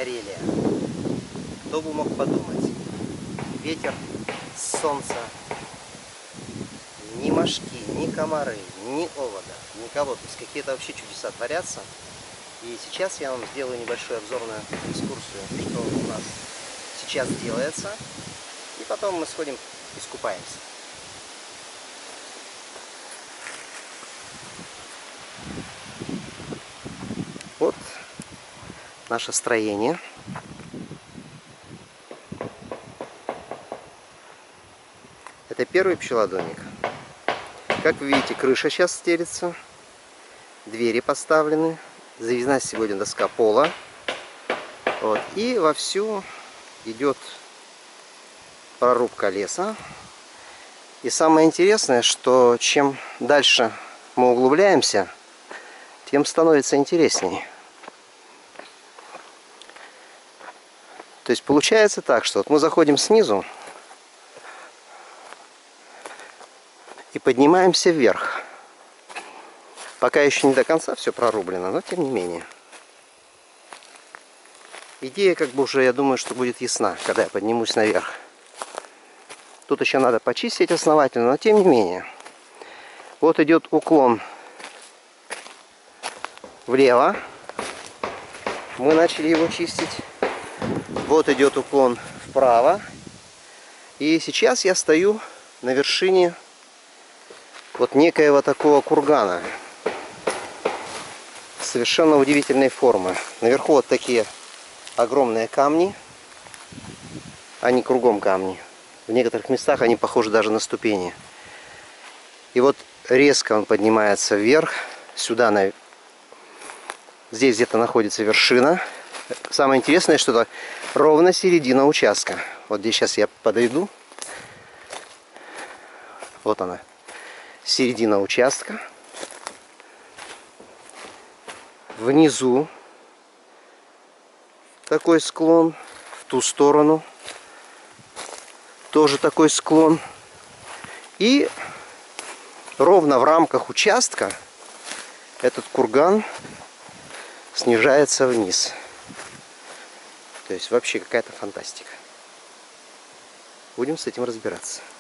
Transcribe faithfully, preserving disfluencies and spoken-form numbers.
Карелия. Кто бы мог подумать? Ветер, солнце, ни мошки, ни комары, ни овода, никого. То есть какие-то вообще чудеса творятся. И сейчас я вам сделаю небольшую обзорную экскурсию, что у нас сейчас делается. И потом мы сходим, искупаемся. Вот наше строение. Это первый пчелодомик. Как вы видите, крыша сейчас стелится, двери поставлены, завезена сегодня доска пола. Вот. И вовсю идет прорубка леса. И самое интересное, что чем дальше мы углубляемся, тем становится интересней. То есть получается так, что вот мы заходим снизу и поднимаемся вверх. Пока еще не до конца все прорублено, но тем не менее. Идея как бы уже, я думаю, что будет ясна, когда я поднимусь наверх. Тут еще надо почистить основательно, но тем не менее. Вот идет уклон влево. Мы начали его чистить. Вот идет уклон вправо. И сейчас я стою на вершине вот некоего такого кургана. Совершенно удивительной формы. Наверху вот такие огромные камни. Они кругом камни. В некоторых местах они похожи даже на ступени. И вот резко он поднимается вверх. Сюда, на... здесь где-то находится вершина. Самое интересное, что это ровно середина участка. Вот здесь сейчас я подойду. Вот она. Середина участка. Внизу такой склон. В ту сторону тоже такой склон. И ровно в рамках участка этот курган снижается вниз. То есть вообще какая-то фантастика. Будем с этим разбираться.